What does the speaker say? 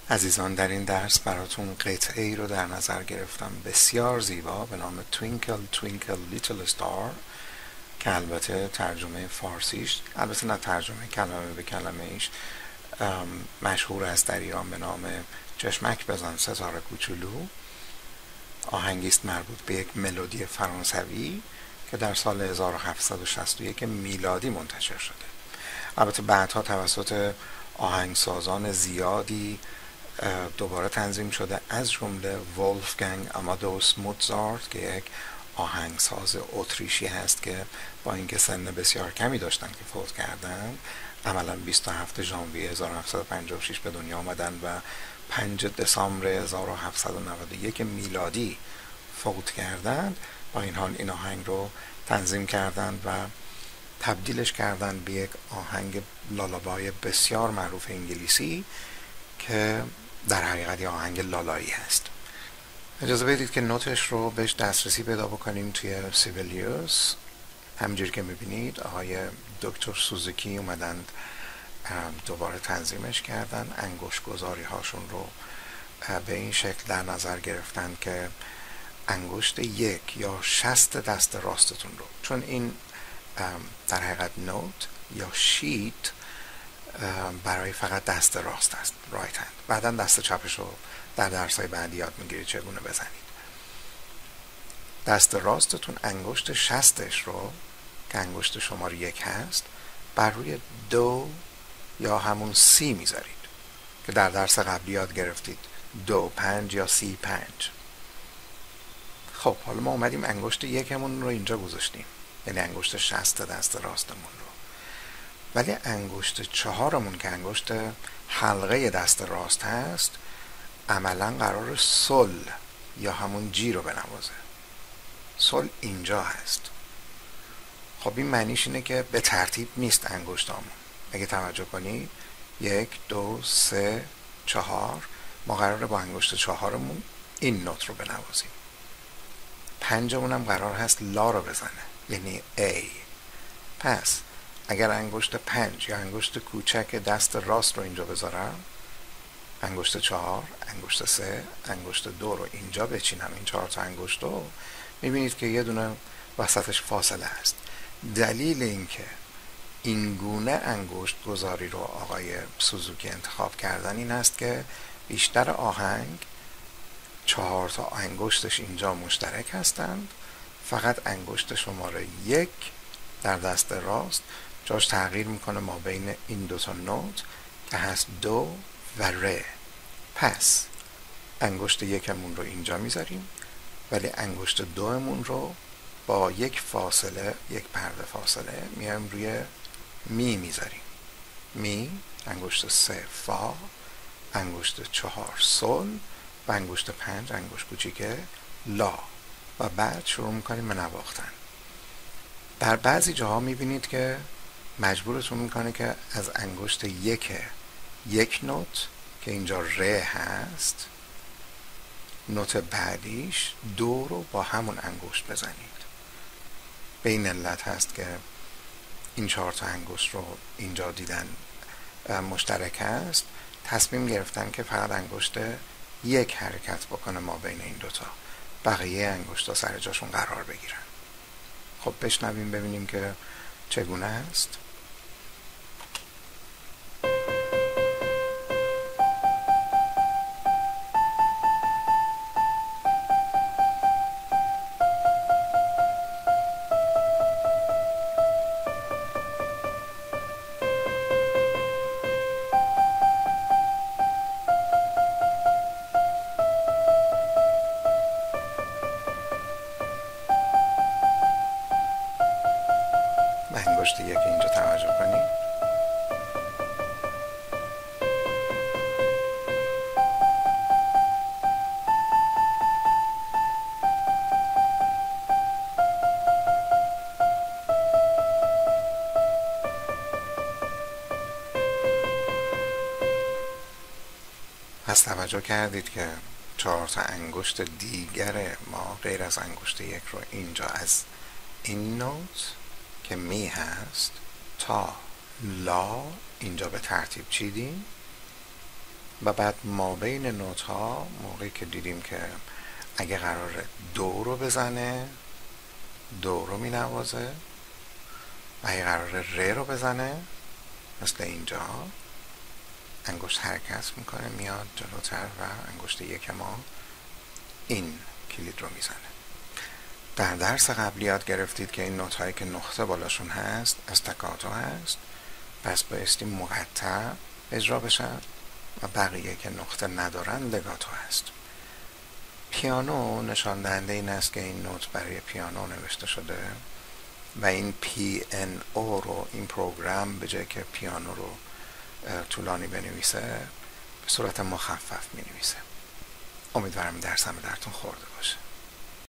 عزیزان، در این درس براتون قطعه ای رو در نظر گرفتم بسیار زیبا به نام Twinkle Twinkle Little Star که البته ترجمه فارسیش، البته نه ترجمه کلمه به کلمه ایش، مشهور است در ایران به نام چشمک بزن ستاره کوچولو. آهنگی است مربوط به یک ملودی فرانسوی که در سال 1761 میلادی منتشر شده. البته بعدها توسط آهنگسازان زیادی دوباره تنظیم شده، از جمله ولفگنگ آمادوس موزارت که یک آهنگساز اتریشی هست که با اینکه سن بسیار کمی داشتن که فوت کردن، عملا 27 ژانویه 1756 به دنیا آمدن و 5 دسامبر 1791 میلادی فوت کردند. با این حال این آهنگ رو تنظیم کردند و تبدیلش کردند به یک آهنگ لالابای بسیار معروف انگلیسی که در حقیقت یه آهنگ لالایی هست. اجازه بدید که نوتش رو بهش دسترسی پیدا بکنیم توی سیبلیوس. همینجوری که میبینید آقای دکتر سوزوکی اومدند دوباره تنظیمش کردن، انگشت گذاری هاشون رو به این شکل در نظر گرفتن که انگشت یک یا شست دست راستتون رو، چون این در حقیقت نوت یا شیت برای فقط دست راست است، رایت هند. بعدا دست چپش رو در درس‌های بعدی یاد میگیرید چگونه بزنید. دست راستتون انگشت شستش رو که انگشت شماره 1 هست بر روی دو یا همون سی میذارید که در درس قبلی یاد گرفتید 2 5 یا 35. خب حالا ما اومدیم انگشت یکمون رو اینجا گذاشتیم، یعنی انگشت شست دست راستمون رو، ولی انگشت چهارمون که انگشت حلقه دست راست هست عملا قرار سل یا همون جی رو بنوازه. سل اینجا هست. خب این معنیش اینه که به ترتیب نیست انگشتامون. اگه توجه کنید 1 2 3 4 ما قراره با انگشت چهارمون این نوت رو بنوازیم. پنجمون هم قرار هست لا رو بزنه، یعنی A. پس اگر انگشت 5 یا انگشت کوچک دست راست رو اینجا بذارم، انگشت 4، انگشت 3، انگشت 2 رو اینجا بچینم، این 4 تا انگشت رو میبینید که یه دونه وسطش فاصله هست. دلیل اینکه این گونه انگشت گذاری رو آقای سوزوکی انتخاب کردن این است که بیشتر آهنگ 4 تا انگشتش اینجا مشترک هستند، فقط انگشت شماره 1 در دست راست جاش تغییر میکنه ما بین این دوتا نوت که هست دو و ره. پس انگشت یکمون رو اینجا میذاریم ولی انگشت دومون رو با یک فاصله، یک پرده فاصله میایم روی می میذاریم. می، انگشت 3 فا، انگشت 4 سل و انگشت 5 انگشت کوچیکه لا و بعد شروع میکنیم به نواختن. در بعضی جاها میبینید که مجبورتون میکنه که از انگشت یک نوت که اینجا ره هست، نوت بعدیش دو رو با همون انگشت بزنید. به این علت هست که این 4 تا انگشت رو اینجا دیدن مشترک هست، تصمیم گرفتن که فقط انگشت 1 حرکت بکنه ما بین این دوتا، بقیه انگشت ها سر جاشون قرار بگیرن. خب بشنویم ببینیم که چگونه است. انگشت 1 اینجا توجه کنید. پس توجه کردید که 4 تا انگشت دیگر ما غیر از انگشت 1 رو اینجا از این نوت که می هست تا لا اینجا به ترتیب چیدیم و بعد ما بین نوت ها موقعی که دیدیم که اگه قراره دو رو بزنه دو رو می نوازه، اگه قراره ره رو بزنه مثل اینجا انگشت حرکت میکنه میاد جلوتر و انگشت یک ما این کلید رو میزنه. در درس قبلی یاد گرفتید که این نوت هایی که نقطه بالاشون هست استاکاتو هست، پس بایستی مقطع اجرا بشن و بقیه که نقطه ندارن لگاتو هست. پیانو نشان دهنده این است که این نوت برای پیانو نوشته شده و این PNO رو این پروگرام به جای که پیانو رو طولانی بنویسه به صورت مخفف می نویسه. امیدوارم درسم به درتون خورده باشه.